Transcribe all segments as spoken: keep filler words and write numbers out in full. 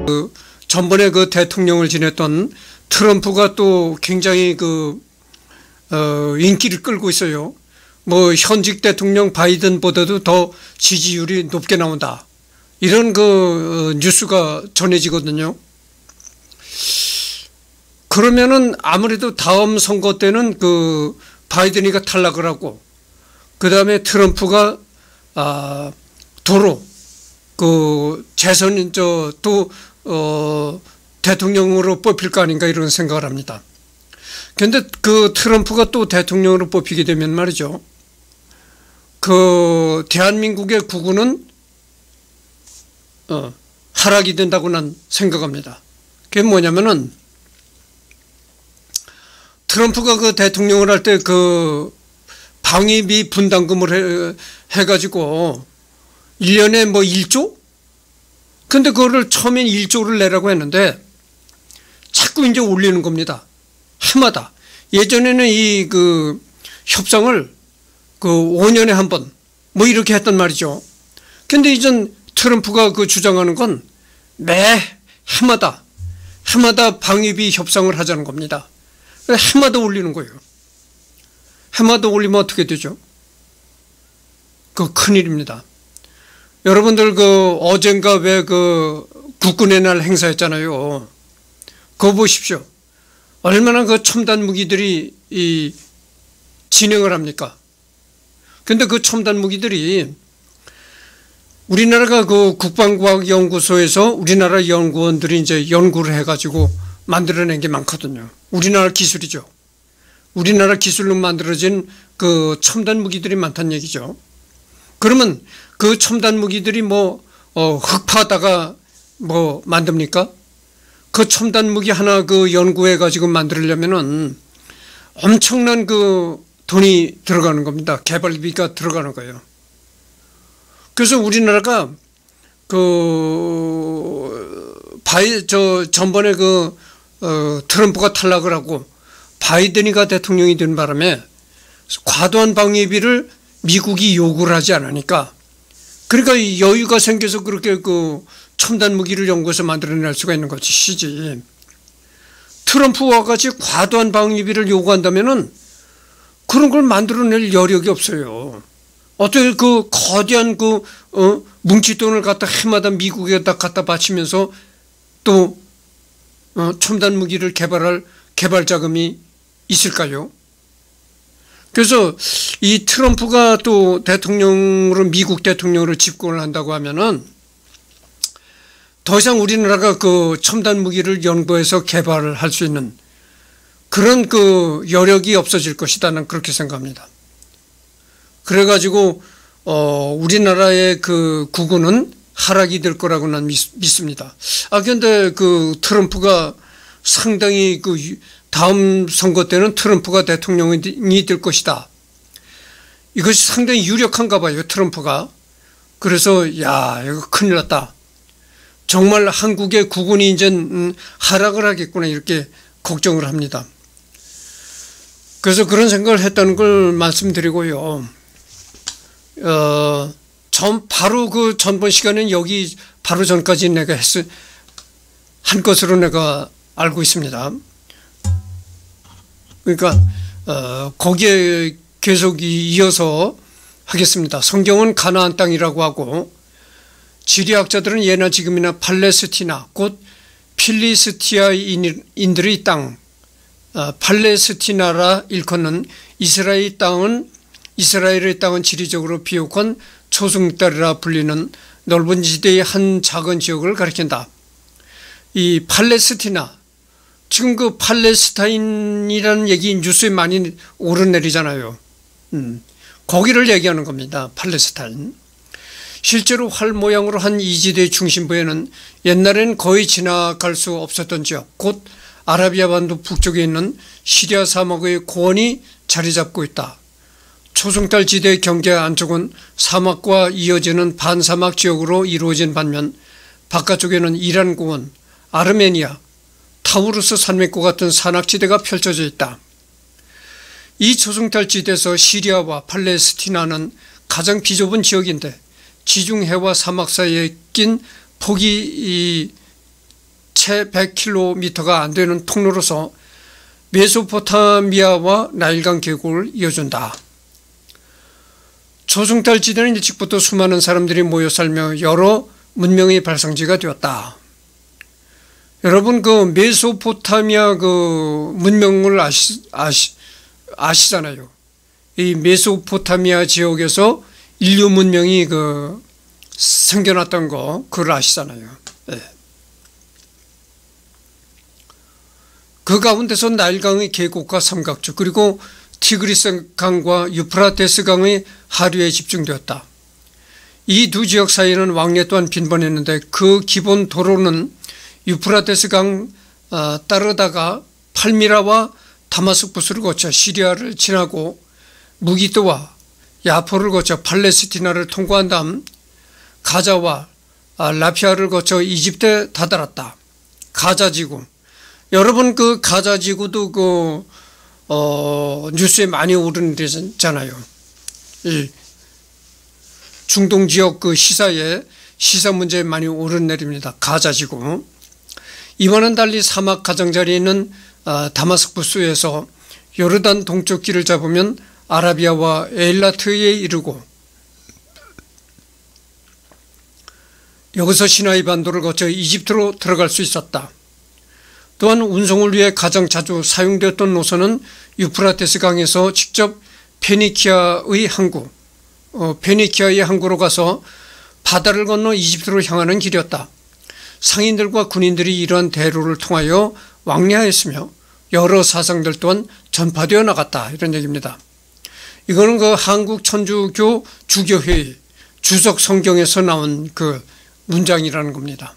전번에 그 대통령을 지냈던 트럼프가 또 굉장히 그, 어, 인기를 끌고 있어요. 뭐, 현직 대통령 바이든보다도 더 지지율이 높게 나온다. 이런 그, 뉴스가 전해지거든요. 그러면은 아무래도 다음 선거 때는 그, 바이든이가 탈락을 하고, 그 다음에 트럼프가, 아, 도로, 그, 재선, 저, 또, 어, 대통령으로 뽑힐 거 아닌가 이런 생각을 합니다. 그런데 그 트럼프가 또 대통령으로 뽑히게 되면 말이죠. 그 대한민국의 국운은 어, 하락이 된다고 난 생각합니다. 그게 뭐냐면은 트럼프가 그 대통령을 할 때 그 방위비 분담금을 해, 해가지고 일 년에 뭐 일조? 근데 그거를 처음엔 일조를 내라고 했는데 자꾸 이제 올리는 겁니다. 해마다. 예전에는 이 그 협상을 그 오 년에 한 번 뭐 이렇게 했단 말이죠. 근데 이젠 트럼프가 그 주장하는 건 매 해마다 해마다 방위비 협상을 하자는 겁니다. 해마다 올리는 거예요. 해마다 올리면 어떻게 되죠? 그 큰일입니다. 여러분들 그 어젠가 왜 그 국군의 날 행사했잖아요. 그거 보십시오. 얼마나 그 첨단 무기들이 이 진행을 합니까? 근데 그 첨단 무기들이 우리나라가 그 국방과학연구소에서 우리나라 연구원들이 이제 연구를 해가지고 만들어낸 게 많거든요. 우리나라 기술이죠. 우리나라 기술로 만들어진 그 첨단 무기들이 많다는 얘기죠. 그러면 그 첨단 무기들이 뭐, 어, 흑파다가 뭐 만듭니까? 그 첨단 무기 하나 그 연구해가지고 만들려면은 엄청난 그 돈이 들어가는 겁니다. 개발비가 들어가는 거예요. 그래서 우리나라가 그, 바이, 저, 전번에 그, 어, 트럼프가 탈락을 하고 바이든이가 대통령이 된 바람에 과도한 방위비를 미국이 요구를 하지 않으니까 그러니까 여유가 생겨서 그렇게 그 첨단 무기를 연구해서 만들어낼 수가 있는 것이지. 트럼프와 같이 과도한 방위비를 요구한다면은 그런 걸 만들어낼 여력이 없어요. 어떻게 그 거대한 그, 어, 뭉칫돈을 갖다 해마다 미국에다 갖다 바치면서 또, 어, 첨단 무기를 개발할 개발 자금이 있을까요? 그래서 이 트럼프가 또 대통령으로 미국 대통령으로 집권을 한다고 하면은 더 이상 우리나라가 그 첨단 무기를 연구해서 개발을 할 수 있는 그런 그 여력이 없어질 것이다. 는 그렇게 생각합니다. 그래가지고 어 우리나라의 그 국운은 하락이 될 거라고 난 믿습니다. 아 근데 그 트럼프가 상당히 그 다음 선거 때는 트럼프가 대통령이 될 것이다. 이것이 상당히 유력한가 봐요. 트럼프가. 그래서 야 이거 큰일 났다. 정말 한국의 국운이 이제 하락을 하겠구나 이렇게 걱정을 합니다. 그래서 그런 생각을 했다는 걸 말씀드리고요. 어, 전 바로 그 전번 시간엔 여기 바로 전까지 내가 했, 한 것으로 내가 알고 있습니다. 그러니까 어, 거기에 계속 이어서 하겠습니다. 성경은 가나안 땅이라고 하고 지리학자들은 예나 지금이나 팔레스티나 곧 필리스티아인들의 땅 어, 팔레스티나라 일컫는 이스라엘 땅은 이스라엘의 땅은 지리적으로 비옥한 초승달이라 불리는 넓은 지대의 한 작은 지역을 가리킨다. 이 팔레스티나 지금 그 팔레스타인이라는 얘기 뉴스에 많이 오르내리잖아요. 음, 거기를 얘기하는 겁니다. 팔레스타인. 실제로 활 모양으로 한 이 지대의 중심부에는 옛날에는 거의 지나갈 수 없었던 지역, 곧 아라비아 반도 북쪽에 있는 시리아 사막의 고원이 자리 잡고 있다. 초승달 지대의 경계 안쪽은 사막과 이어지는 반사막 지역으로 이루어진 반면 바깥쪽에는 이란 고원, 아르메니아, 타우루스 산맥과 같은 산악지대가 펼쳐져 있다. 이 초승달 지대에서 시리아와 팔레스티나는 가장 비좁은 지역인데 지중해와 사막 사이에 낀 폭이 채 백 킬로미터가 안 되는 통로로서 메소포타미아와 나일강 계곡을 이어준다. 초승달 지대는 일찍부터 수많은 사람들이 모여 살며 여러 문명의 발상지가 되었다. 여러분 그 메소포타미아 그 문명을 아시, 아시, 아시잖아요. 이 메소포타미아 지역에서 인류 문명이 그 생겨났던 거 그걸 아시잖아요. 네. 그 가운데서 나일강의 계곡과 삼각주 그리고 티그리스 강과 유프라테스 강의 하류에 집중되었다. 이 두 지역 사이에는 왕래 또한 빈번했는데 그 기본 도로는 유프라테스 강 따르다가 팔미라와 다마스쿠스를 거쳐 시리아를 지나고 무기토와 야포를 거쳐 팔레스티나를 통과한 다음 가자와 라피아를 거쳐 이집트에 다다랐다. 가자지구. 여러분 그 가자지구도 그 어, 뉴스에 많이 오르는 데잖아요. 이 중동 지역 그 시사에 시사 문제에 많이 오르내립니다. 가자지구. 이와는 달리 사막 가장자리에 있는 어, 다마스쿠스에서 요르단 동쪽 길을 잡으면 아라비아와 에일라트에 이르고 여기서 시나이 반도를 거쳐 이집트로 들어갈 수 있었다. 또한 운송을 위해 가장 자주 사용되었던 노선은 유프라테스 강에서 직접 페니키아의 항구, 어, 페니키아의 항구로 가서 바다를 건너 이집트로 향하는 길이었다. 상인들과 군인들이 이러한 대로를 통하여 왕래하였으며 여러 사상들 또한 전파되어 나갔다. 이런 얘기입니다. 이거는 그 한국천주교 주교회의 주석 성경에서 나온 그 문장이라는 겁니다.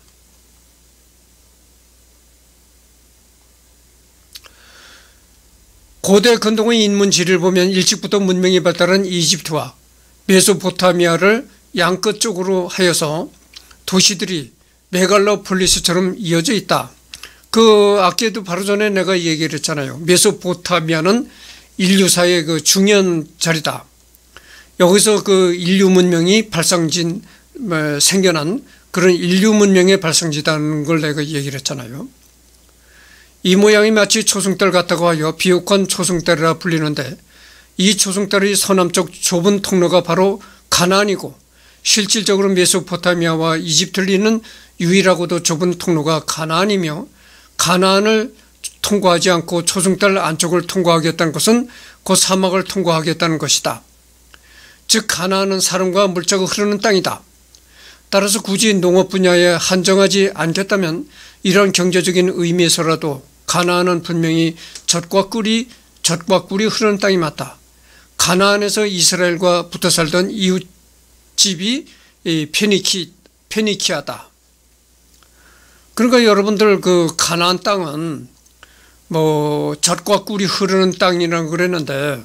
고대 근동의 인문 지리를 보면 일찍부터 문명이 발달한 이집트와 메소포타미아를 양끝 쪽으로 하여서 도시들이 메갈로폴리스처럼 이어져 있다. 그 아까도 바로 전에 내가 얘기를 했잖아요. 메소포타미아는 인류사의 그 중요한 자리다. 여기서 그 인류 문명이 발상진 생겨난 그런 인류 문명의 발상지다는 걸 내가 얘기를 했잖아요. 이 모양이 마치 초승달 같다고 하여 비옥한 초승달이라 불리는데 이 초승달의 서남쪽 좁은 통로가 바로 가나안이고 실질적으로 메소포타미아와 이집트를 잇는 유일하고도 좁은 통로가 가나안이며 가나안을 통과하지 않고 초승달 안쪽을 통과하겠다는 것은 그 사막을 통과하겠다는 것이다. 즉 가나안은 사람과 물자가 흐르는 땅이다. 따라서 굳이 농업 분야에 한정하지 않겠다면 이런 경제적인 의미에서라도 가나안은 분명히 젖과 꿀이 젖과 꿀이 흐르는 땅이 맞다. 가나안에서 이스라엘과 붙어 살던 이웃집이 페니키, 페니키아다. 그러니까 여러분들 그 가나안 땅은 뭐 젖과 꿀이 흐르는 땅이라고 그랬는데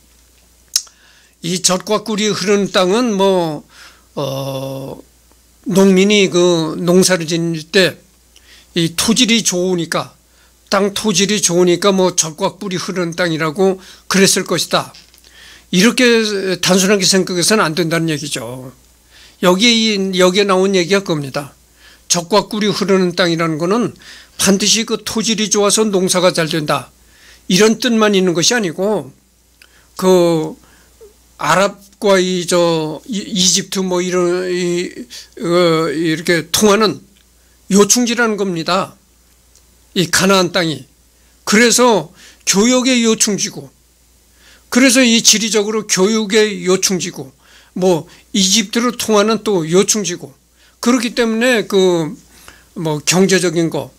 이 젖과 꿀이 흐르는 땅은 뭐 어, 농민이 그 농사를 지을 때 이 토질이 좋으니까 땅 토질이 좋으니까 뭐 젖과 꿀이 흐르는 땅이라고 그랬을 것이다. 이렇게 단순하게 생각해서는 안 된다는 얘기죠. 여기에 여기에 나온 얘기가 그겁니다. 젖과 꿀이 흐르는 땅이라는 거는 반드시 그 토질이 좋아서 농사가 잘 된다. 이런 뜻만 있는 것이 아니고 그 아랍과 이 저 이집트 뭐 이런 이, 어, 이렇게 통하는 요충지라는 겁니다. 이 가나안 땅이. 그래서 교역의 요충지고, 그래서 이 지리적으로 교육의 요충지고, 뭐 이집트로 통하는 또 요충지고, 그렇기 때문에 그 뭐 경제적인 거,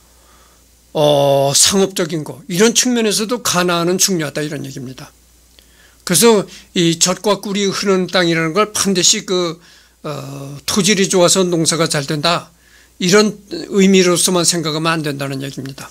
어 상업적인 거 이런 측면에서도 가나안은 중요하다 이런 얘기입니다. 그래서 이 젖과 꿀이 흐르는 땅이라는 걸 반드시 그 어, 토질이 좋아서 농사가 잘 된다. 이런 의미로서만 생각하면 안 된다는 얘기입니다.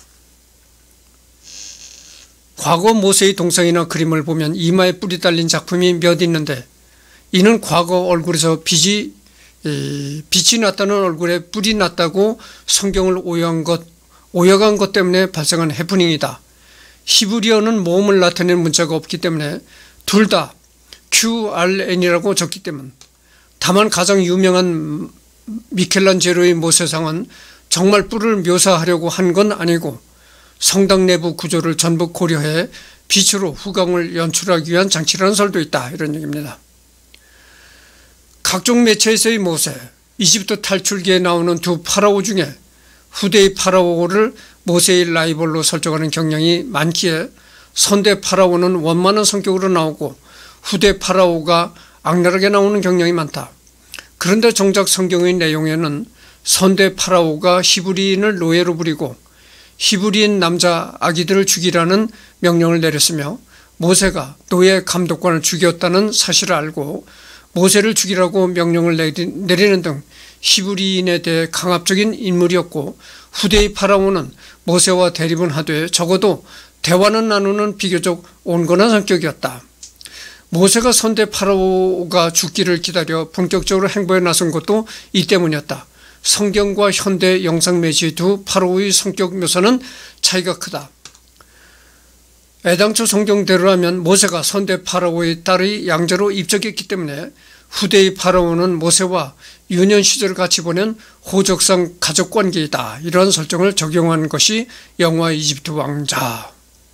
과거 모세의 동상이나 그림을 보면 이마에 뿔이 달린 작품이 몇 있는데 이는 과거 얼굴에서 빛이, 빛이 났다는 얼굴에 뿔이 났다고 성경을 오해한 것, 오역한 것 때문에 발생한 해프닝이다. 히브리어는 모음을 나타내는 문자가 없기 때문에 둘 다 큐 알 엔이라고 적기 때문. 다만 가장 유명한 미켈란젤로의 모세상은 정말 뿔을 묘사하려고 한 건 아니고 성당 내부 구조를 전부 고려해 빛으로 후광을 연출하기 위한 장치라는 설도 있다, 이런 얘기입니다. 각종 매체에서의 모세, 이집트 탈출기에 나오는 두 파라오 중에 후대의 파라오를 모세의 라이벌로 설정하는 경향이 많기에 선대 파라오는 원만한 성격으로 나오고 후대 파라오가 악랄하게 나오는 경향이 많다. 그런데 정작 성경의 내용에는 선대 파라오가 히브리인을 노예로 부리고 히브리인 남자 아기들을 죽이라는 명령을 내렸으며 모세가 노예 감독관을 죽였다는 사실을 알고 모세를 죽이라고 명령을 내리는 등 히브리인에 대해 강압적인 인물이었고 후대의 파라오는 모세와 대립은 하되 적어도 대화는 나누는 비교적 온건한 성격이었다. 모세가 선대 파라오가 죽기를 기다려 본격적으로 행보에 나선 것도 이 때문이었다. 성경과 현대 영상 매체의 두 파라오의 성격 묘사는 차이가 크다. 애당초 성경대로라면 모세가 선대 파라오의 딸의 양자로 입적했기 때문에 후대의 파라오는 모세와 유년 시절을 같이 보낸 호적상 가족관계이다, 이러한 설정을 적용한 것이 영화 이집트 왕자.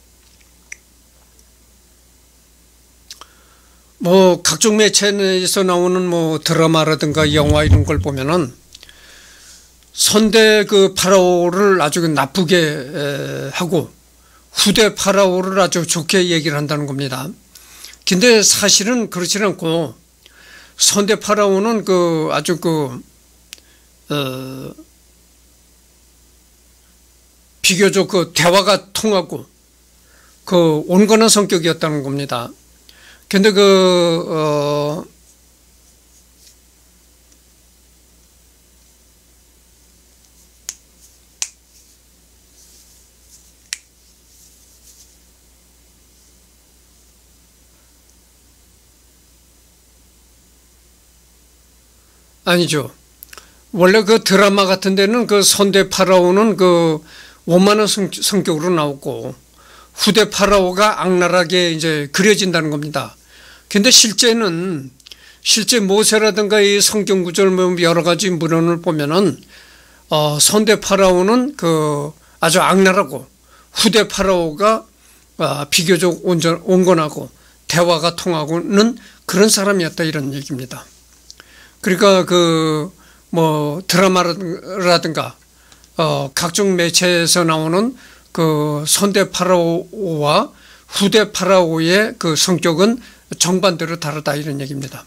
뭐 각종 매체에서 나오는 뭐 드라마라든가 영화 이런 걸 보면은 선대 그 파라오를 아주 나쁘게 하고 후대 파라오를 아주 좋게 얘기를 한다는 겁니다. 근데 사실은 그렇지는 않고 선대 파라오는 그 아주 그 어 비교적 그 대화가 통하고 그 온건한 성격이었다는 겁니다. 근데 그 어 아니죠. 원래 그 드라마 같은 데는 그 선대 파라오는 그 원만한 성, 성격으로 나오고 후대 파라오가 악랄하게 이제 그려진다는 겁니다. 근데 실제는 실제 모세라든가 이 성경 구절 여러 가지 문헌을 보면은 어, 선대 파라오는 그 아주 악랄하고 후대 파라오가 어, 비교적 온전, 온건하고 대화가 통하고는 그런 사람이었다, 이런 얘기입니다. 그러니까 그 뭐 드라마라든가 어 각종 매체에서 나오는 그 선대 파라오와 후대 파라오의 그 성격은 정반대로 다르다, 이런 얘기입니다.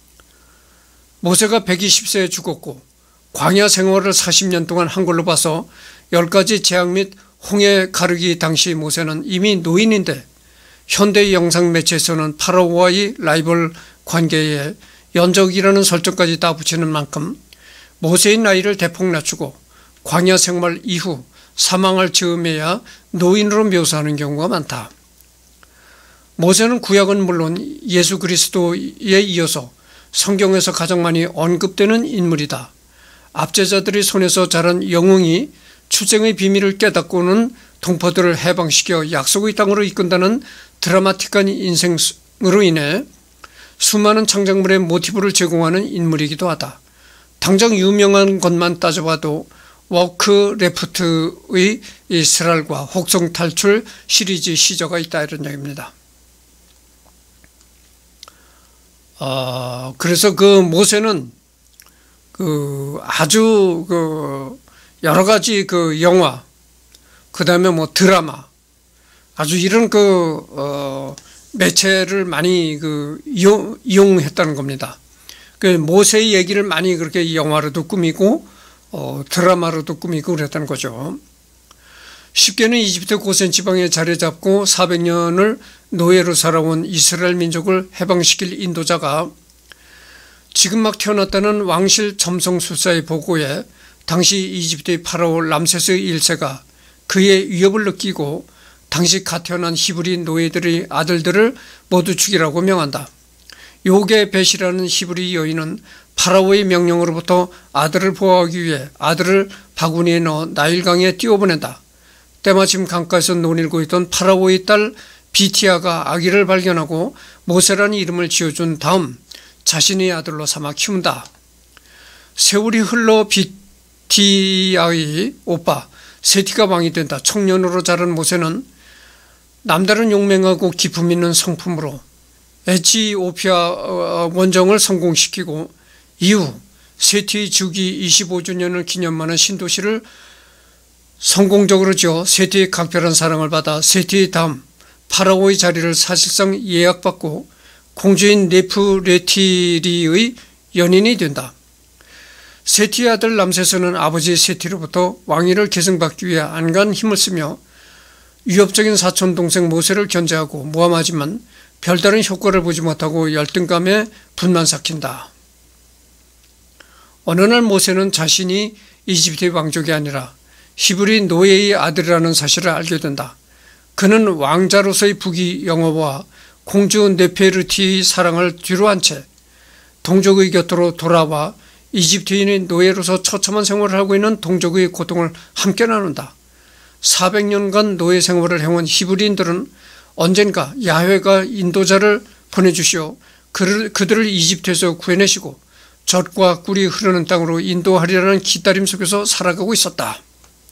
모세가 백이십 세에 죽었고 광야 생활을 사십 년 동안 한 걸로 봐서 열 가지 재앙 및 홍해 가르기 당시 모세는 이미 노인인데 현대 영상 매체에서는 파라오와의 라이벌 관계에 연적이라는 설정까지 다 붙이는 만큼 모세의 나이를 대폭 낮추고 광야 생활 이후 사망할 즈음에야 노인으로 묘사하는 경우가 많다. 모세는 구약은 물론 예수 그리스도에 이어서 성경에서 가장 많이 언급되는 인물이다. 압제자들의 손에서 자란 영웅이 출생의 비밀을 깨닫고는 동포들을 해방시켜 약속의 땅으로 이끈다는 드라마틱한 인생으로 인해 수많은 창작물의 모티브를 제공하는 인물이기도 하다. 당장 유명한 것만 따져봐도 워크래프트의 이스라엘과 혹성 탈출 시리즈 시저가 있다, 이런 얘기입니다. 어, 그래서 그 모세는 그 아주 그 여러 가지 그 영화, 그 다음에 뭐 드라마, 아주 이런 그 어, 매체를 많이 그 이용, 이용했다는 겁니다. 그 모세의 얘기를 많이 그렇게 영화로도 꾸미고 어, 드라마로도 꾸미고 그랬다는 거죠. 쉽게는 이집트 고센 지방에 자리 잡고 사백 년을 노예로 살아온 이스라엘 민족을 해방시킬 인도자가 지금 막 태어났다는 왕실 점성술사의 보고에 당시 이집트의 파라오 람세스 일 세가 그의 위협을 느끼고 당시 갓 태어난 히브리 노예들의 아들들을 모두 죽이라고 명한다. 요게 벳이라는 히브리 여인은 파라오의 명령으로부터 아들을 보호하기 위해 아들을 바구니에 넣어 나일강에 띄워보낸다. 때마침 강가에서 논일고 있던 파라오의 딸 비티아가 아기를 발견하고 모세라는 이름을 지어준 다음 자신의 아들로 삼아 키운다. 세월이 흘러 비, 세티야의 오빠 세티가 왕이 된다. 청년으로 자란 모세는 남다른 용맹하고 기품 있는 성품으로 에티오피아 원정을 성공시키고 이후 세티의 즉위 이십오 주년을 기념하는 신도시를 성공적으로 지어 세티의 각별한 사랑을 받아 세티의 다음 파라오의 자리를 사실상 예약받고 공주인 네프레티리의 연인이 된다. 세티의 아들 람세스는 아버지 세티로부터 왕위를 계승받기 위해 안간 힘을 쓰며 위협적인 사촌 동생 모세를 견제하고 모함하지만 별다른 효과를 보지 못하고 열등감에 분만 삭힌다. 어느 날 모세는 자신이 이집트의 왕족이 아니라 히브리 노예의 아들이라는 사실을 알게 된다. 그는 왕자로서의 부귀 영화와 공주 네페르티의 사랑을 뒤로한 채 동족의 곁으로 돌아와 이집트인의 노예로서 처참한 생활을 하고 있는 동족의 고통을 함께 나눈다. 사백 년간 노예 생활을 해온 히브리인들은 언젠가 야훼가 인도자를 보내주시어 그들을 이집트에서 구해내시고 젖과 꿀이 흐르는 땅으로 인도하리라는 기다림 속에서 살아가고 있었다.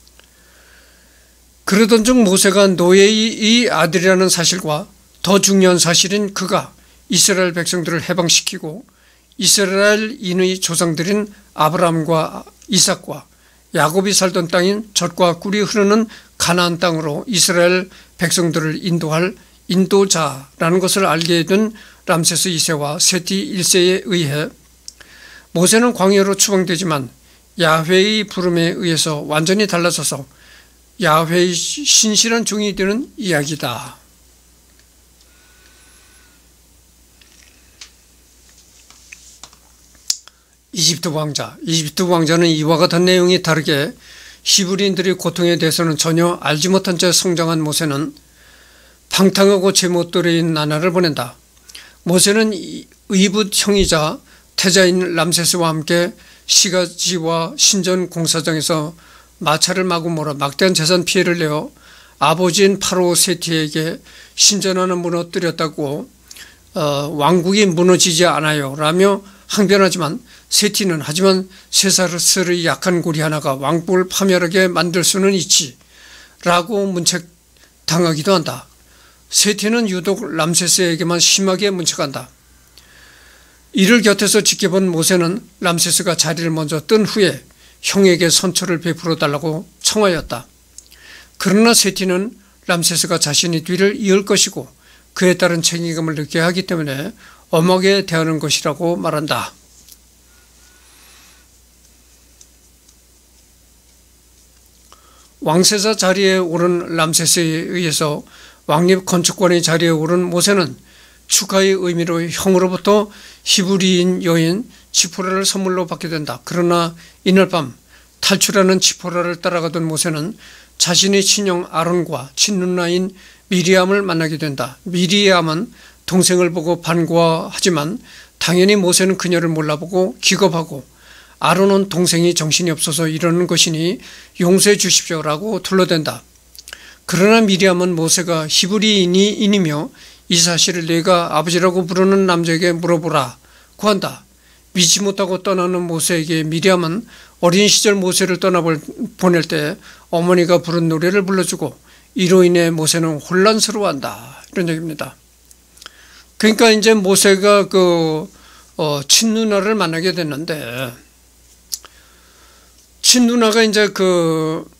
그러던 중 모세가 노예의 아들이라는 사실과 더 중요한 사실인 그가 이스라엘 백성들을 해방시키고 이스라엘인의 조상들인 아브라함과 이삭과 야곱이 살던 땅인 젖과 꿀이 흐르는 가나안 땅으로 이스라엘 백성들을 인도할 인도자라는 것을 알게 된 람세스 이 세와 세티 일 세에 의해 모세는 광야로 추방되지만 야훼의 부름에 의해서 완전히 달라져서 야훼의 신실한 종이 되는 이야기다. 이집트 왕자. 이집트 왕자는 이와 같은 내용이 다르게 히브리인들의 고통에 대해서는 전혀 알지 못한 채 성장한 모세는 방탕하고 제멋대로인 나날을 보낸다. 모세는 의붓 형이자 태자인 람세스와 함께 시가지와 신전 공사장에서 마차를 마구 몰아 막대한 재산 피해를 내어 아버지인 파로 세티에게 신전하는 무너뜨렸다고 어, 왕국이 무너지지 않아요 라며 항변하지만 세티는 하지만 세사르스의 약한 고리 하나가 왕국을 파멸하게 만들 수는 있지 라고 문책당하기도 한다. 세티는 유독 람세스에게만 심하게 문책한다. 이를 곁에서 지켜본 모세는 람세스가 자리를 먼저 뜬 후에 형에게 선처를 베풀어 달라고 청하였다. 그러나 세티는 람세스가 자신의 뒤를 이을 것이고 그에 따른 책임감을 느껴야 하기 때문에 엄하게 대하는 것이라고 말한다. 왕세자 자리에 오른 람세스에 의해서 왕립 건축관의 자리에 오른 모세는 축하의 의미로 형으로부터 히브리인 여인 지포라를 선물로 받게 된다. 그러나 이날 밤 탈출하는 지포라를 따라가던 모세는 자신의 친형 아론과 친누나인 미리암을 만나게 된다. 미리암은 동생을 보고 반가워하지만 당연히 모세는 그녀를 몰라보고 기겁하고 아론은 동생이 정신이 없어서 이러는 것이니 용서해 주십시오라고 둘러댄다. 그러나 미리암은 모세가 히브리인이며 이 사실을 내가 아버지라고 부르는 남자에게 물어보라고 한다. 믿지 못하고 떠나는 모세에게 미리암은 어린 시절 모세를 떠나보낼 때 어머니가 부른 노래를 불러주고 이로 인해 모세는 혼란스러워한다. 이런 얘기입니다. 그러니까 이제 모세가 그 어, 친누나를 만나게 됐는데 친누나가 이제 그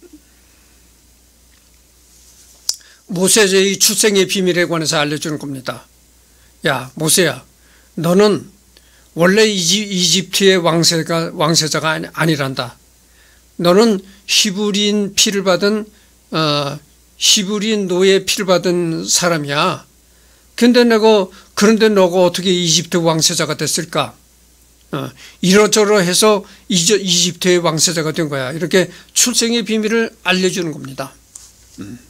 모세의 출생의 비밀에 관해서 알려주는 겁니다. 야, 모세야, 너는 원래 이집트의 왕세가, 왕세자가 아니란다. 너는 히브리인 피를 받은, 어, 히브리인 노예 피를 받은 사람이야. 근데 내가, 그런데 너가 어떻게 이집트 왕세자가 됐을까? 어, 이러저러 해서 이집트의 왕세자가 된 거야. 이렇게 출생의 비밀을 알려주는 겁니다. 음.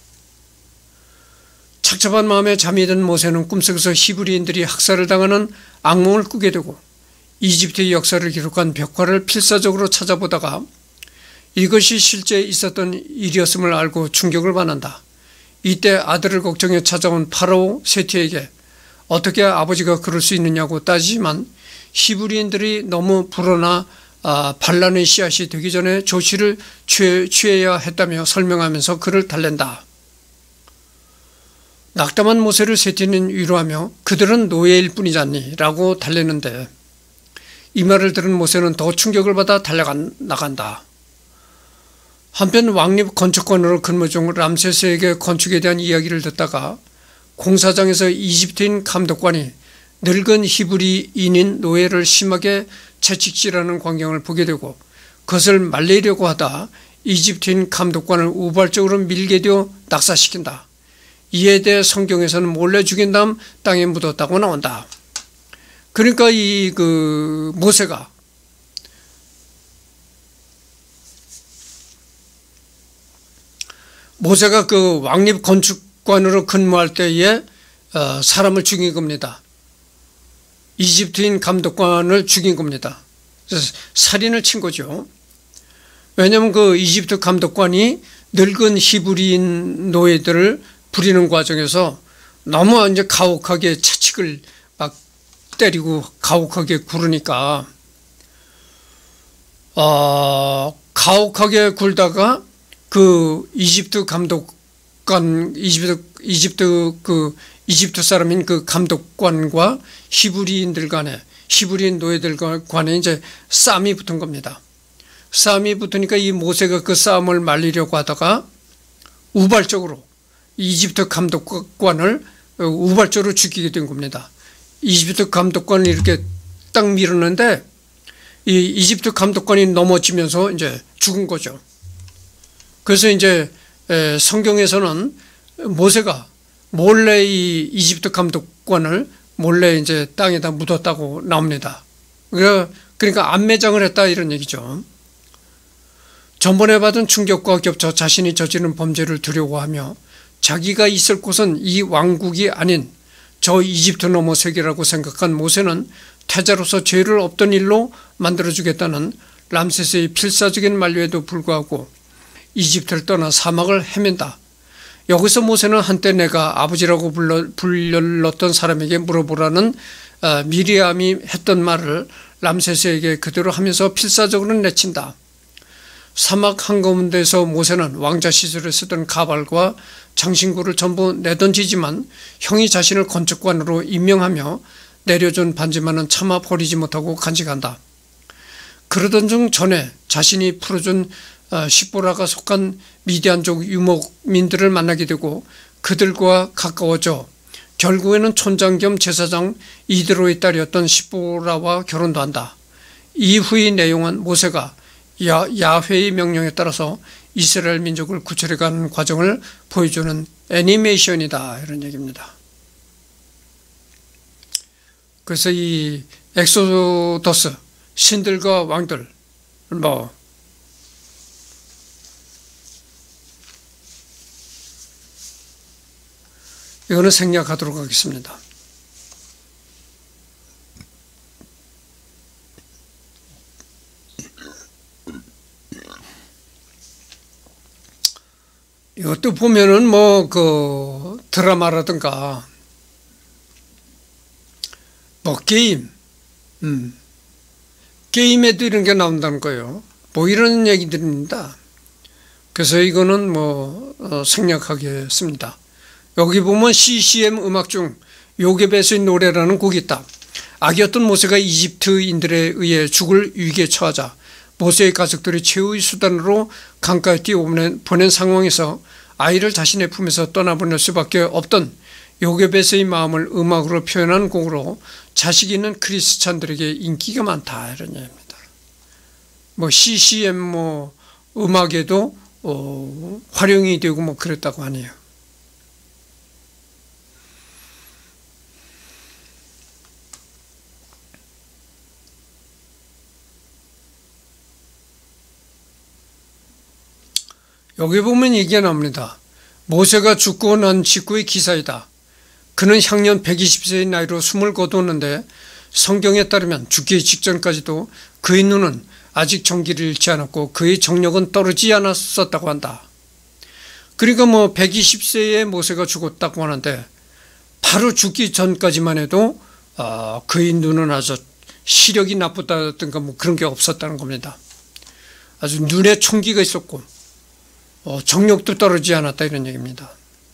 착잡한 마음에 잠이 든 모세는 꿈속에서 히브리인들이 학살을 당하는 악몽을 꾸게 되고 이집트의 역사를 기록한 벽화를 필사적으로 찾아보다가 이것이 실제 있었던 일이었음을 알고 충격을 받는다. 이때 아들을 걱정해 찾아온 파라오 세티에게 어떻게 아버지가 그럴 수 있느냐고 따지지만 히브리인들이 너무 불어나 아, 반란의 씨앗이 되기 전에 조치를 취해, 취해야 했다며 설명하면서 그를 달랜다. 낙담한 모세를 셋째는 위로하며 그들은 노예일 뿐이잖니 라고 달래는데 이 말을 들은 모세는 더 충격을 받아 달려나간다. 한편 왕립 건축관으로 근무 중 람세스에게 건축에 대한 이야기를 듣다가 공사장에서 이집트인 감독관이 늙은 히브리인인 노예를 심하게 채찍질하는 광경을 보게 되고 그것을 말리려고 하다 이집트인 감독관을 우발적으로 밀게 되어 낙사시킨다. 이에 대해 성경에서는 몰래 죽인 다음 땅에 묻었다고 나온다. 그러니까 이 그 모세가 모세가 그 왕립 건축관으로 근무할 때에 사람을 죽인 겁니다. 이집트인 감독관을 죽인 겁니다. 그래서 살인을 친 거죠. 왜냐하면 그 이집트 감독관이 늙은 히브리인 노예들을 부리는 과정에서 너무 이제 가혹하게 채찍을 막 때리고 가혹하게 굴으니까 어, 가혹하게 굴다가 그 이집트 감독관 이집트 이집트 그 이집트 사람인 그 감독관과 히브리인들 간에 히브리인 노예들 간에 이제 싸움이 붙은 겁니다. 싸움이 붙으니까 이 모세가 그 싸움을 말리려고 하다가 우발적으로 이집트 감독관을 우발적으로 죽이게 된 겁니다. 이집트 감독관을 이렇게 딱 밀었는데 이 이집트 감독관이 넘어지면서 이제 죽은 거죠. 그래서 이제 성경에서는 모세가 몰래 이 이집트 감독관을 몰래 이제 땅에다 묻었다고 나옵니다. 그러니까 안매장을 했다 이런 얘기죠. 전번에 받은 충격과 겹쳐 자신이 저지른 범죄를 두려워하며 자기가 있을 곳은 이 왕국이 아닌 저 이집트 너머 세계라고 생각한 모세는 태자로서 죄를 없던 일로 만들어주겠다는 람세스의 필사적인 만류에도 불구하고 이집트를 떠나 사막을 헤맨다. 여기서 모세는 한때 내가 아버지라고 불러, 불렸던 사람에게 물어보라는 어, 미리암이 했던 말을 람세스에게 그대로 하면서 필사적으로 내친다. 사막 한가운데서 모세는 왕자 시절에 쓰던 가발과 장신구를 전부 내던지지만 형이 자신을 건축관으로 임명하며 내려준 반지만은 차마 버리지 못하고 간직한다. 그러던 중 전에 자신이 풀어준 십보라가 속한 미디안족 유목민들을 만나게 되고 그들과 가까워져 결국에는 촌장 겸 제사장 이드로의 딸이었던 십보라와 결혼도 한다. 이후의 내용은 모세가 야, 야훼의 명령에 따라서 이스라엘 민족을 구출해가는 과정을 보여주는 애니메이션이다 이런 얘기입니다. 그래서 이 엑소더스 신들과 왕들 뭐 이거는 생략하도록 하겠습니다. 이것도 보면은 뭐 그 드라마라든가 뭐 게임, 음, 게임에도 이런 게 나온다는 거예요. 뭐 이런 얘기들입니다. 그래서 이거는 뭐 어, 생략하겠습니다. 여기 보면 씨씨엠 음악 중 요게벳의 노래라는 곡이 있다. 악이었던 모세가 이집트인들에 의해 죽을 위기에 처하자 모세의 가족들이 최후의 수단으로 강가에 뛰어보낸 보낸 상황에서 아이를 자신의 품에서 떠나보낼 수밖에 없던 요게벳의 마음을 음악으로 표현한 곡으로 자식 있는 크리스찬들에게 인기가 많다 이런 얘기입니다. 뭐 씨씨엠 뭐 음악에도 어, 활용이 되고 뭐 그랬다고 하네요. 여기 보면 얘기가 나옵니다. 모세가 죽고 난 직후의 기사이다. 그는 향년 백이십 세의 나이로 숨을 거두었는데 성경에 따르면 죽기 직전까지도 그의 눈은 아직 정기를 잃지 않았고 그의 정력은 떨어지지 않았었다고 한다. 그러니까 뭐 백이십 세에 모세가 죽었다고 하는데 바로 죽기 전까지만 해도 그의 눈은 아주 시력이 나쁘다든가 뭐 그런 게 없었다는 겁니다. 아주 눈에 총기가 있었고 어, 정력도 떨어지지 않았다 이런 얘기입니다.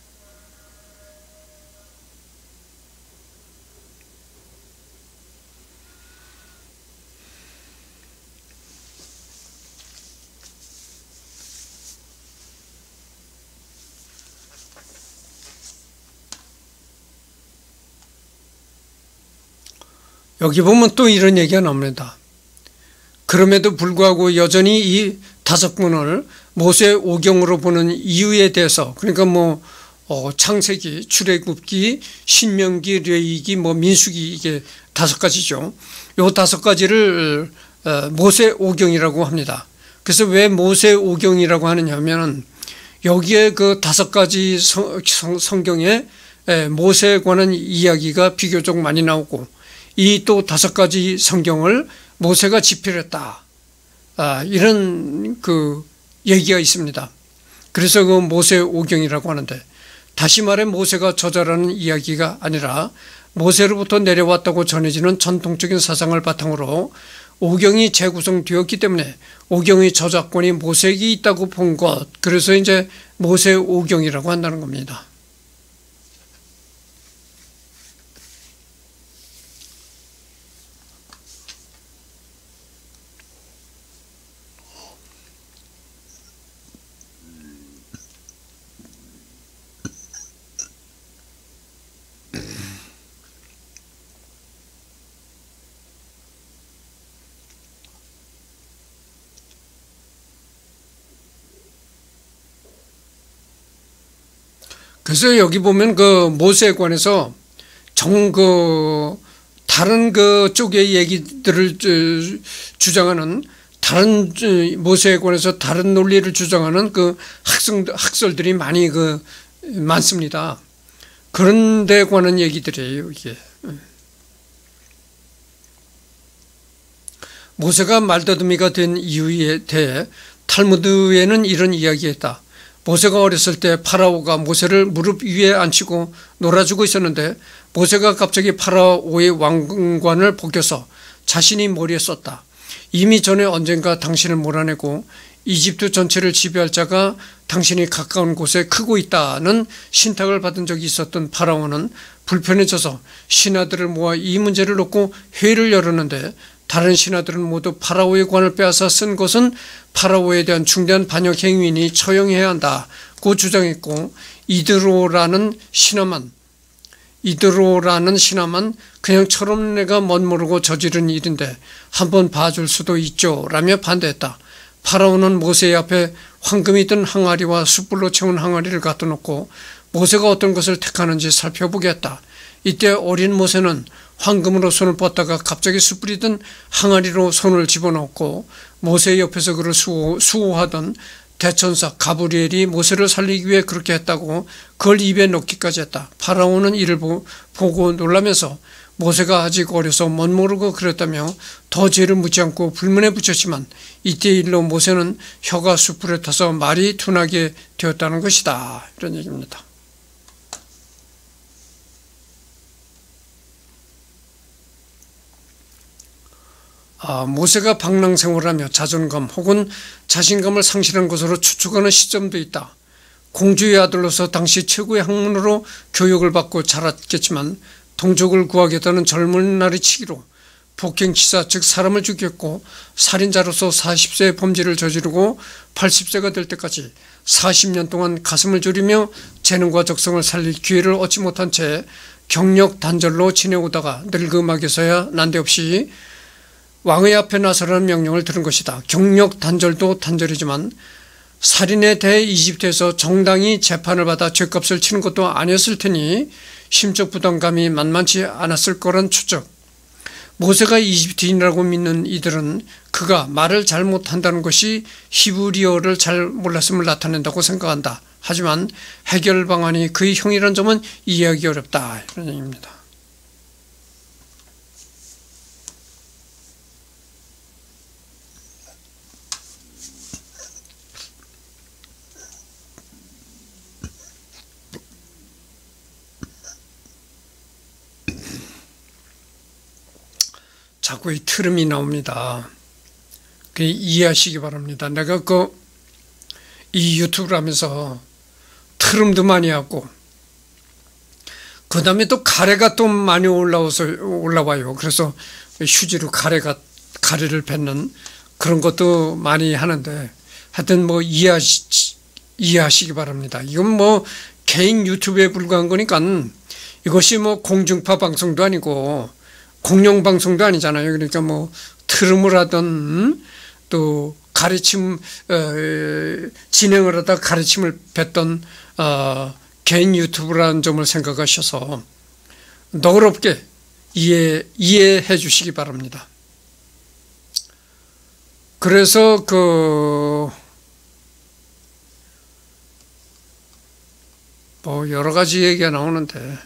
여기 보면 또 이런 얘기가 나옵니다. 그럼에도 불구하고 여전히 이 다섯 권을 모세 오경으로 보는 이유에 대해서, 그러니까 뭐 어, 창세기, 출애굽기, 신명기, 레위기, 뭐 민수기, 이게 다섯 가지죠. 요 다섯 가지를 어, 모세 오경이라고 합니다. 그래서 왜 모세 오경이라고 하느냐 하면 여기에 그 다섯 가지 성, 성, 성경에 모세에 관한 이야기가 비교적 많이 나오고, 이 또 다섯 가지 성경을 모세가 집필했다. 아, 이런 그 얘기가 있습니다. 그래서 그 모세 오경이라고 하는데, 다시 말해 모세가 저자라는 이야기가 아니라 모세로부터 내려왔다고 전해지는 전통적인 사상을 바탕으로 오경이 재구성되었기 때문에 오경의 저작권이 모세에게 있다고 본 것, 그래서 이제 모세 오경이라고 한다는 겁니다. 그래서 여기 보면 그 모세에 관해서 정 그 다른 그 쪽의 얘기들을 주장하는, 다른 모세에 관해서 다른 논리를 주장하는 그 학생 학설들이 많이 그 많습니다. 그런 데 관한 얘기들이에요, 이게. 모세가 말더듬이가 된 이유에 대해 탈무드에는 이런 이야기했다. 모세가 어렸을 때 파라오가 모세를 무릎 위에 앉히고 놀아주고 있었는데 모세가 갑자기 파라오의 왕관을 벗겨서 자신이 머리에 썼다. 이미 전에 언젠가 당신을 몰아내고 이집트 전체를 지배할 자가 당신이 가까운 곳에 크고 있다는 신탁을 받은 적이 있었던 파라오는 불편해져서 신하들을 모아 이 문제를 놓고 회의를 열었는데, 다른 신하들은 모두 파라오의 관을 빼앗아 쓴 것은 파라오에 대한 중대한 반역 행위니 처형해야 한다고 주장했고, 이드로라는 신하만 이드로라는 신하만 그냥 저런 애가 멋모르고 저지른 일인데 한번 봐줄 수도 있죠 라며 반대했다. 파라오는 모세 앞에 황금이 든 항아리와 숯불로 채운 항아리를 갖다 놓고 모세가 어떤 것을 택하는지 살펴보겠다. 이때 어린 모세는 황금으로 손을 뻗다가 갑자기 숯불이 든 항아리로 손을 집어넣고 모세 옆에서 그를 수호, 수호하던 대천사 가브리엘이 모세를 살리기 위해 그렇게 했다고 그걸 입에 넣기까지 했다. 파라오는 이를 보, 보고 놀라면서 모세가 아직 어려서 멋모르고 그랬다며 더 죄를 묻지 않고 불문에 붙였지만, 이때 일로 모세는 혀가 숯불에 타서 말이 둔하게 되었다는 것이다. 이런 얘기입니다. 아, 모세가 방랑생활하며 자존감 혹은 자신감을 상실한 것으로 추측하는 시점도 있다. 공주의 아들로서 당시 최고의 학문으로 교육을 받고 자랐겠지만 동족을 구하겠다는 젊은 날의 치기로 폭행치사, 즉 사람을 죽였고, 살인자로서 사십 세의 범죄를 저지르고 팔십 세가 될 때까지 사십 년 동안 가슴을 졸이며 재능과 적성을 살릴 기회를 얻지 못한 채 경력 단절로 지내오다가 늙음하게서야 난데없이 왕의 앞에 나서라는 명령을 들은 것이다. 경력 단절도 단절이지만 살인에 대해 이집트에서 정당히 재판을 받아 죗값을 치는 것도 아니었을 테니 심적 부담감이 만만치 않았을 거란 추측. 모세가 이집트인이라고 믿는 이들은 그가 말을 잘못한다는 것이 히브리어를 잘 몰랐음을 나타낸다고 생각한다. 하지만 해결 방안이 그의 형이라는 점은 이해하기 어렵다. 이런 얘기입니다. 자꾸 이 트름이 나옵니다. 그 이해하시기 바랍니다. 내가 그 이 유튜브를 하면서 트름도 많이 하고 그 다음에 또 가래가 또 많이 올라와서 올라와요. 그래서 휴지로 가래가 가래를 뱉는 그런 것도 많이 하는데 하여튼 뭐 이해하시, 이해하시기 바랍니다. 이건 뭐 개인 유튜브에 불과한 거니까 이것이 뭐 공중파 방송도 아니고 공영 방송도 아니잖아요. 그러니까 뭐 트름을 하던 또 가르침 어, 진행을 하다 가르침을 뱉던 어, 개인 유튜브라는 점을 생각하셔서 너그럽게 이해, 이해해 주시기 바랍니다. 그래서 그 뭐 여러 가지 얘기가 나오는데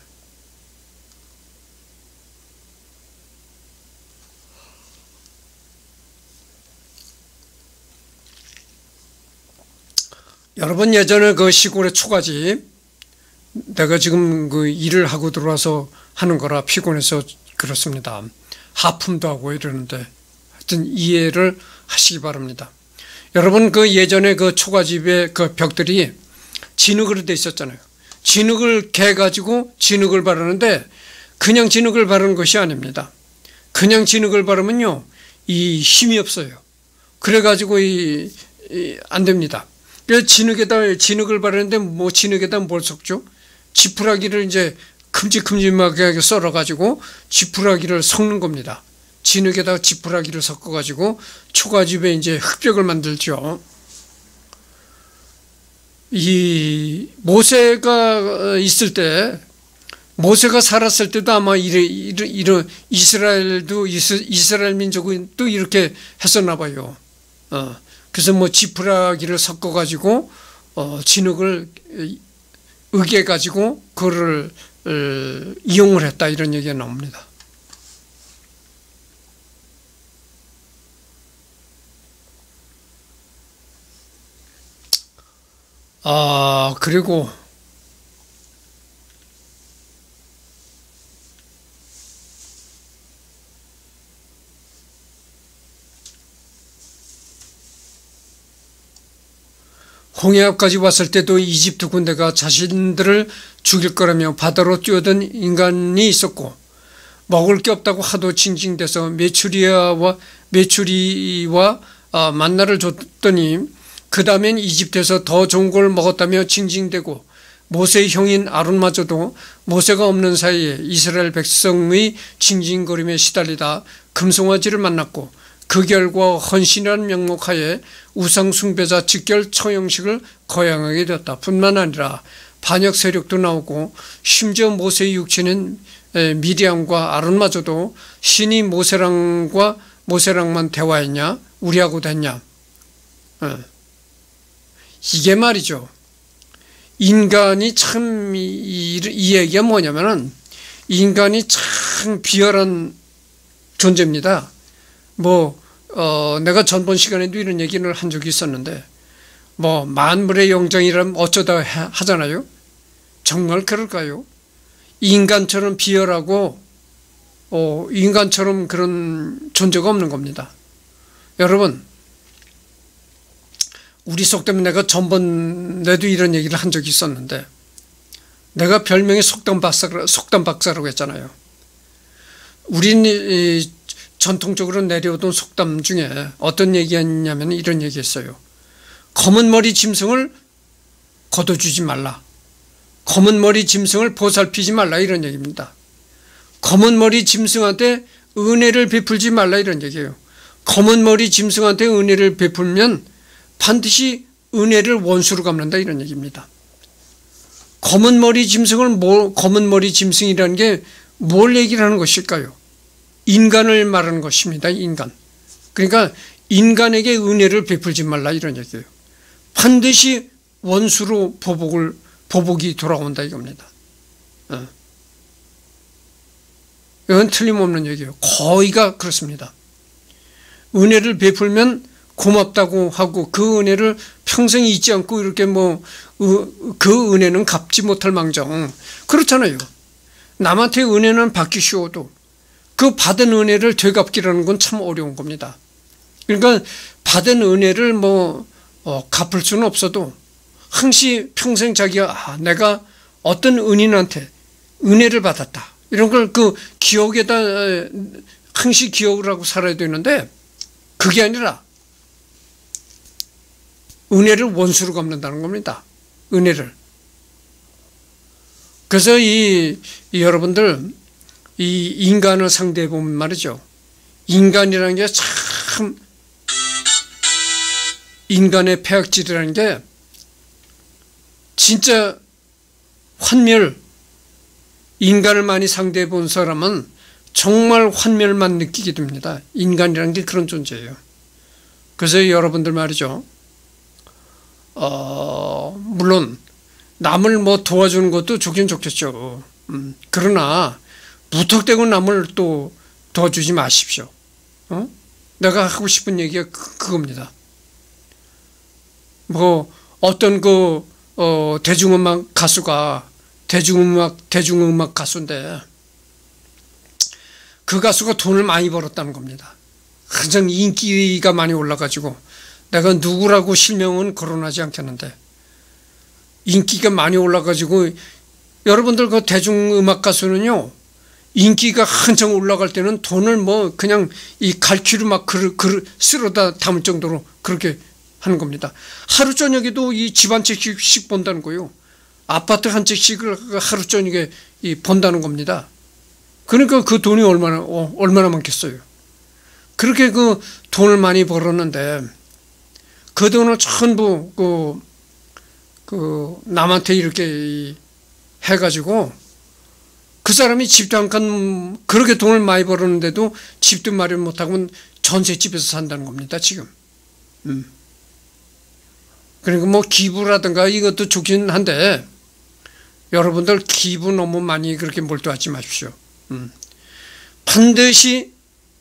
여러분 예전에 그 시골의 초가집 내가 지금 그 일을 하고 들어와서 하는 거라 피곤해서 그렇습니다. 하품도 하고 이러는데 하여튼 이해를 하시기 바랍니다. 여러분 그 예전에 그 초가집의 그 벽들이 진흙으로 돼 있었잖아요. 진흙을 개 가지고 진흙을 바르는데 그냥 진흙을 바르는 것이 아닙니다. 그냥 진흙을 바르면요 이 힘이 없어요. 그래 가지고 이, 이 안 됩니다. 그래서 진흙에다 진흙을 바르는데 뭐 진흙에다 뭘 섞죠? 지푸라기를 이제 큼직큼직하게 썰어 가지고 지푸라기를 섞는 겁니다. 진흙에다 지푸라기를 섞어 가지고 초가집에 이제 흙벽을 만들죠. 이 모세가 있을 때 모세가 살았을 때도 아마 이래, 이래, 이런 이스라엘도 이스라엘 민족은 또 이렇게 했었나 봐요. 어, 그래서 뭐 지푸라기를 섞어 가지고 어, 진흙을 으개 가지고 그거를 어, 이용을 했다 이런 얘기가 나옵니다. 아, 그리고 홍해 앞까지 왔을 때도 이집트 군대가 자신들을 죽일 거라며 바다로 뛰어든 인간이 있었고 먹을 게 없다고 하도 징징대서 메추리아와 메추리와 아, 만나를 줬더니 그 다음엔 이집트에서 더 좋은 걸 먹었다며 징징대고 모세의 형인 아론마저도 모세가 없는 사이에 이스라엘 백성의 징징거림에 시달리다 금송아지를 만났고 그 결과 헌신이라는 명목하에 우상 숭배자 직결 처형식을 거양하게 되었다. 뿐만 아니라 반역 세력도 나오고 심지어 모세의 육체는 미디안과 아론마저도 신이 모세랑과 모세랑만 대화했냐 우리하고도 했냐. 이게 말이죠. 인간이 참 이 이 얘기가 뭐냐면은 인간이 참 비열한 존재입니다. 뭐 어, 내가 전번 시간에도 이런 얘기를 한 적이 있었는데 뭐 만물의 영장이라면 어쩌다 하잖아요. 정말 그럴까요? 인간처럼 비열하고 어, 인간처럼 그런 존재가 없는 겁니다. 여러분 우리 속담에 내가 전번에도 이런 얘기를 한 적이 있었는데 내가 별명이 속담 박사, 속담 박사라고 했잖아요. 우리는 전통적으로 내려오던 속담 중에 어떤 얘기였냐면 이런 얘기했어요. 검은 머리 짐승을 걷어주지 말라. 검은 머리 짐승을 보살피지 말라 이런 얘기입니다. 검은 머리 짐승한테 은혜를 베풀지 말라 이런 얘기예요. 검은 머리 짐승한테 은혜를 베풀면 반드시 은혜를 원수로 갚는다 이런 얘기입니다. 검은 머리 짐승을 뭐, 검은 머리 짐승이라는 게 뭘 얘기를 하는 것일까요? 인간을 말하는 것입니다. 인간. 그러니까 인간에게 은혜를 베풀지 말라 이런 얘기예요. 반드시 원수로 보복을 보복이 돌아온다 이겁니다. 어. 이건 틀림없는 얘기예요. 거의가 그렇습니다. 은혜를 베풀면 고맙다고 하고 그 은혜를 평생 잊지 않고 이렇게 뭐 그 은혜는 갚지 못할 망정 그렇잖아요. 남한테 은혜는 받기 쉬워도 그 받은 은혜를 되갚기라는 건 참 어려운 겁니다. 그러니까 받은 은혜를 뭐 어, 갚을 수는 없어도 항시 평생 자기가 아, 내가 어떤 은인한테 은혜를 받았다 이런 걸 그 기억에다 항시 기억을 하고 살아야 되는데 그게 아니라 은혜를 원수로 갚는다는 겁니다. 은혜를. 그래서 이, 이 여러분들 이 인간을 상대해 보면 말이죠. 인간이라는 게 참 인간의 폐악질이라는 게 진짜 환멸, 인간을 많이 상대해 본 사람은 정말 환멸만 느끼게 됩니다. 인간이라는 게 그런 존재예요. 그래서 여러분들 말이죠. 어, 물론 남을 뭐 도와주는 것도 좋긴 좋겠죠. 음, 그러나 무턱대고 남을 또 도와주지 마십시오. 어? 내가 하고 싶은 얘기가 그, 그겁니다. 뭐 어떤 그 어, 대중음악 가수가 대중음악 대중음악 가수인데 그 가수가 돈을 많이 벌었다는 겁니다. 가장 인기가 많이 올라가지고 내가 누구라고 실명은 거론하지 않겠는데 인기가 많이 올라가지고 여러분들 그 대중음악 가수는요 인기가 한창 올라갈 때는 돈을 뭐 그냥 이 갈퀴로 막 그릇, 그릇 쓸어다 담을 정도로 그렇게 하는 겁니다. 하루 저녁에도 이 집 한 채씩 번다는 거예요. 아파트 한 채씩을 하루 저녁에 이 번다는 겁니다. 그러니까 그 돈이 얼마나 어, 얼마나 많겠어요. 그렇게 그 돈을 많이 벌었는데 그 돈을 전부 그, 그 남한테 이렇게 해가지고 그 사람이 집도 한 칸 그렇게 돈을 많이 벌었는데도 집도 마련 못하고 전셋집에서 산다는 겁니다. 지금. 음. 그러니까 뭐 기부라든가 이것도 좋긴 한데 여러분들 기부 너무 많이 그렇게 몰두하지 마십시오. 음. 반드시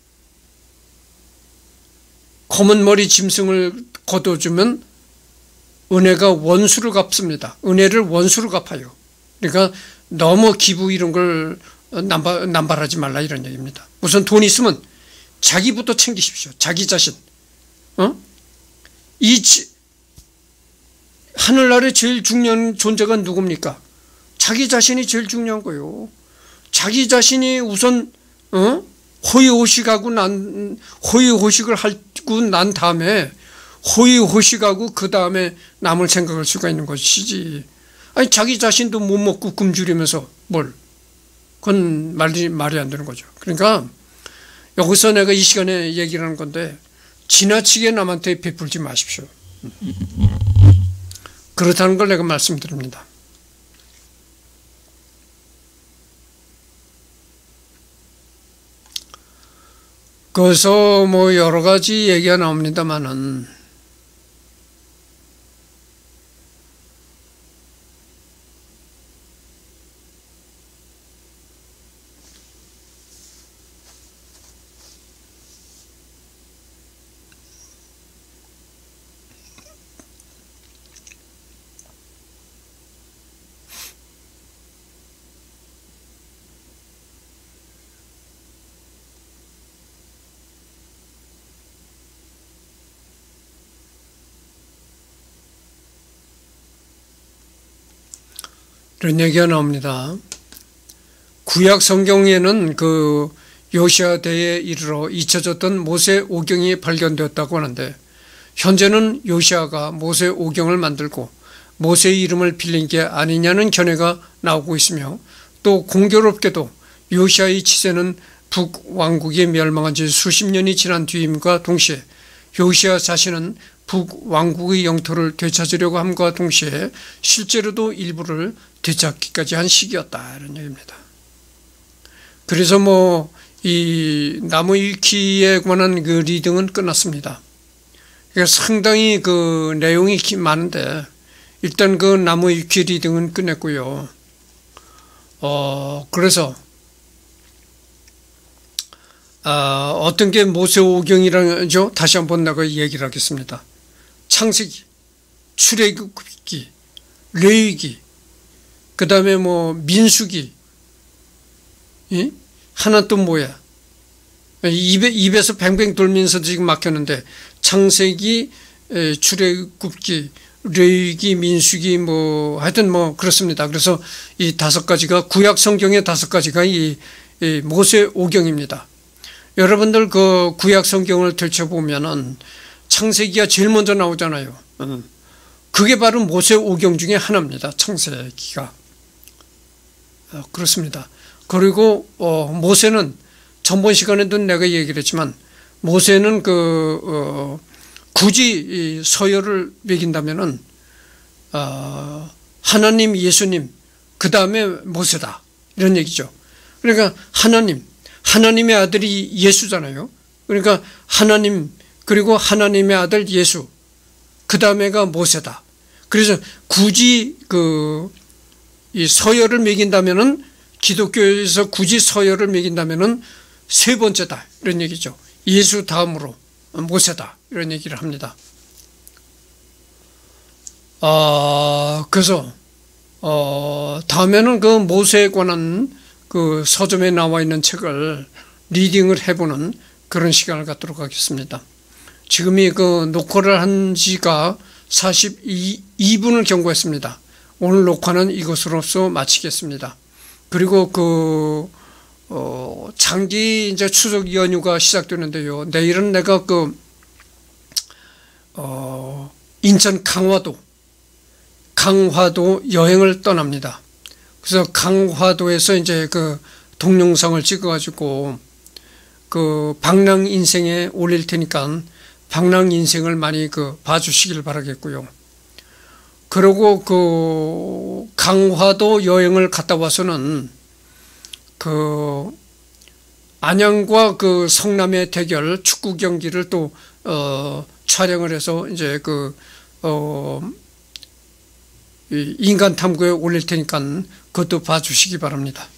검은 머리 짐승을 거둬주면 은혜가 원수를 갚습니다. 은혜를 원수를 갚아요. 그러니까 너무 기부 이런 걸 남발, 남발하지 말라 이런 얘기입니다. 우선 돈 있으면 자기부터 챙기십시오. 자기 자신. 어? 이 지, 하늘나라에 제일 중요한 존재가 누굽니까? 자기 자신이 제일 중요한 거예요. 자기 자신이 우선 어? 호의호식하고 난 호의호식을 하고 난 다음에 호의호식하고 그 다음에 남을 생각할 수가 있는 것이지. 아니 자기 자신도 못 먹고 굶주리면서 뭘? 그건 말이 말이 안 되는 거죠. 그러니까 여기서 내가 이 시간에 얘기를 하는 건데 지나치게 남한테 베풀지 마십시오. 그렇다는 걸 내가 말씀드립니다. 그래서 뭐 여러 가지 얘기가 나옵니다만은 이런 얘기가 나옵니다. 구약 성경에는 그 요시아 때에 이르러 잊혀졌던 모세 오경이 발견되었다고 하는데 현재는 요시아가 모세 오경을 만들고 모세의 이름을 빌린 게 아니냐는 견해가 나오고 있으며 또 공교롭게도 요시아의 치세는 북왕국이 멸망한 지 수십 년이 지난 뒤임과 동시에 요시아 자신은 북왕국의 영토를 되찾으려고 함과 동시에 실제로도 일부를 되찾기까지 한 시기였다 이런 얘기입니다. 그래서 뭐 이 나무위키에 관한 그 리딩은 끝났습니다. 그러니까 상당히 그 내용이 많은데 일단 그 나무위키 리딩은 끝냈고요. 어 그래서 아, 어떤 게 모세오경이라죠? 다시 한번 내가 얘기를 하겠습니다. 창세기, 출애굽기, 레위기, 그 다음에 뭐 민수기, 예? 하나 또 뭐야? 입에, 입에서 뱅뱅 돌면서 지금 막혔는데, 창세기, 출애굽기, 레위기, 민수기, 뭐 하여튼 뭐 그렇습니다. 그래서 이 다섯 가지가 구약 성경의 다섯 가지가 이, 이 모세 오경입니다. 여러분들 그 구약 성경을 들춰보면은 창세기가 제일 먼저 나오잖아요. 그게 바로 모세 오경 중에 하나입니다. 창세기가. 그렇습니다. 그리고 어, 모세는 전번 시간에도 내가 얘기를 했지만 모세는 그 어, 굳이 이 서열을 매긴다면은 어, 하나님, 예수님, 그 다음에 모세다 이런 얘기죠. 그러니까 하나님, 하나님의 아들이 예수잖아요. 그러니까 하나님 그리고 하나님의 아들 예수, 그 다음에가 모세다. 그래서 굳이 그 이 서열을 매긴다면은 기독교에서 굳이 서열을 매긴다면은 세 번째다 이런 얘기죠. 예수 다음으로 모세다 이런 얘기를 합니다. 아 그래서 어 다음에는 그 모세에 관한 그 서점에 나와 있는 책을 리딩을 해보는 그런 시간을 갖도록 하겠습니다. 지금이 그 녹화를 한 지가 사십이 분을 경과했습니다. 오늘 녹화는 이것으로서 마치겠습니다. 그리고 그, 어, 장기 이제 추석 연휴가 시작되는데요. 내일은 내가 그, 어, 인천 강화도, 강화도 여행을 떠납니다. 그래서 강화도에서 이제 그 동영상을 찍어가지고 그 방랑 인생에 올릴 테니까 방랑 인생을 많이 그 봐주시길 바라겠고요. 그리고 그 강화도 여행을 갔다 와서는 그 안양과 그 성남의 대결 축구 경기를 또 어 촬영을 해서 이제 그 어 인간 탐구에 올릴 테니까 그것도 봐주시기 바랍니다.